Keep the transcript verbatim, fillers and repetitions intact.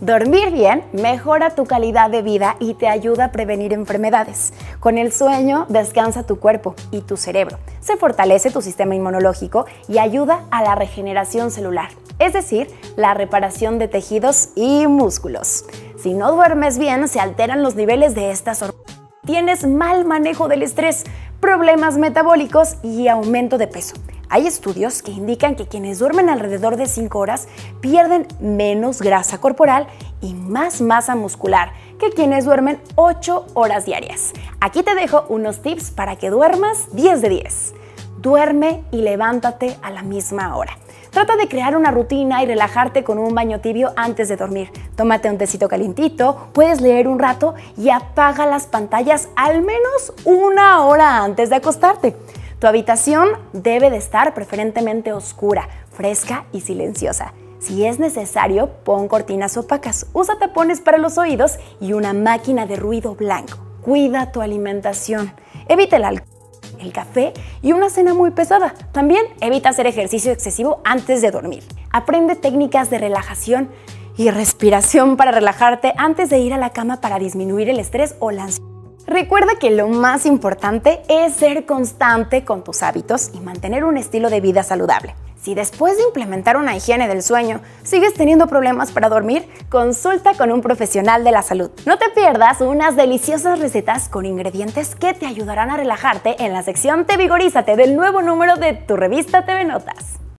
Dormir bien mejora tu calidad de vida y te ayuda a prevenir enfermedades. Con el sueño descansa tu cuerpo y tu cerebro. Se fortalece tu sistema inmunológico y ayuda a la regeneración celular, es decir, la reparación de tejidos y músculos. Si no duermes bien, se alteran los niveles de estas hormonas. Tienes mal manejo del estrés, problemas metabólicos y aumento de peso. Hay estudios que indican que quienes duermen alrededor de cinco horas pierden menos grasa corporal y más masa muscular que quienes duermen ocho horas diarias. Aquí te dejo unos tips para que duermas diez de diez. Duerme y levántate a la misma hora. Trata de crear una rutina y relajarte con un baño tibio antes de dormir. Tómate un tecito calientito, puedes leer un rato y apaga las pantallas al menos una hora antes de acostarte. Tu habitación debe de estar preferentemente oscura, fresca y silenciosa. Si es necesario, pon cortinas opacas, usa tapones para los oídos y una máquina de ruido blanco. Cuida tu alimentación, evita el alcohol, el café y una cena muy pesada. También evita hacer ejercicio excesivo antes de dormir. Aprende técnicas de relajación y respiración para relajarte antes de ir a la cama para disminuir el estrés o la ansiedad. Recuerda que lo más importante es ser constante con tus hábitos y mantener un estilo de vida saludable. Si después de implementar una higiene del sueño sigues teniendo problemas para dormir, consulta con un profesional de la salud. No te pierdas unas deliciosas recetas con ingredientes que te ayudarán a relajarte en la sección Te Vigorízate del nuevo número de tu revista T V Notas.